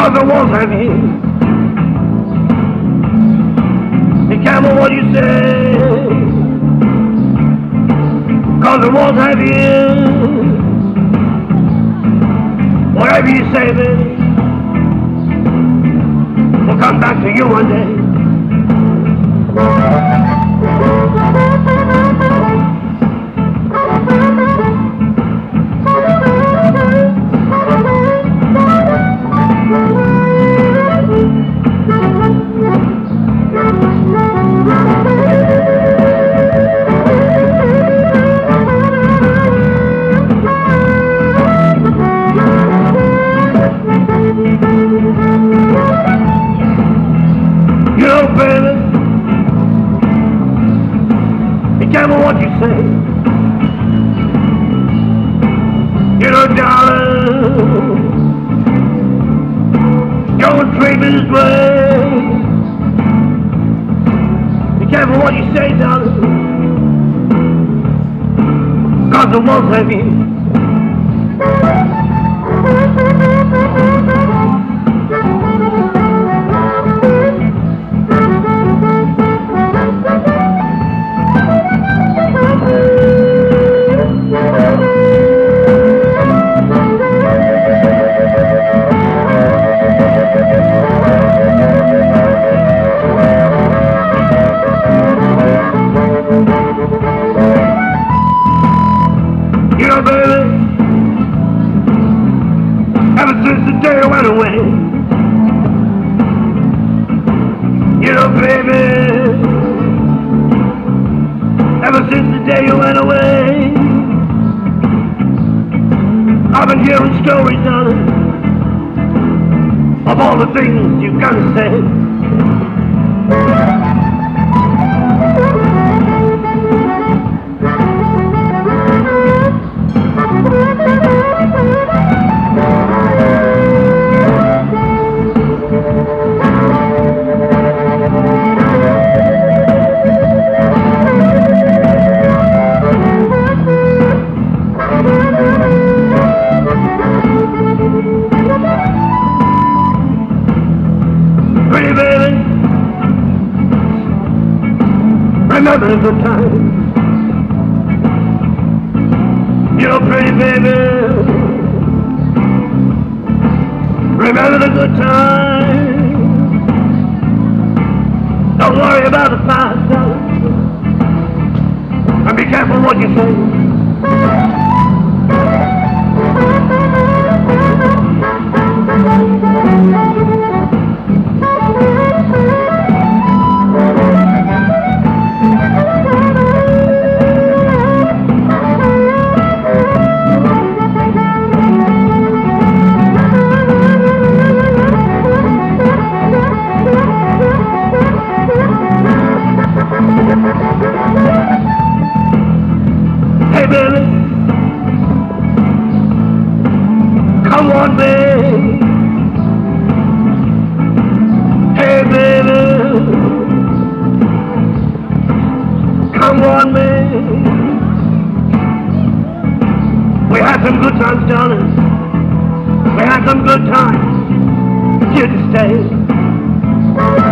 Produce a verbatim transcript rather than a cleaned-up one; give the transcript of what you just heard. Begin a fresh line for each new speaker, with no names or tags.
'cause the walls have you. Be careful what you say, 'cause the walls have you. Whatever you say, baby, will come back to you one day. You know, baby, be careful what you say. You know, darling, you're dreaming this way. Be careful what you say, darling, 'cause the walls have you. You know, baby, ever since the day I went away, you know, baby, ever since the day you went away, I've been hearing stories, darling, of all the things you've got to say. Pretty baby, remember the good times. You know, pretty baby, remember the good times. Don't worry about the past, darling, and be careful what you say. Hey baby, come on baby. Hey baby, come on baby. We had some good times, darling. We had some good times. Here to stay.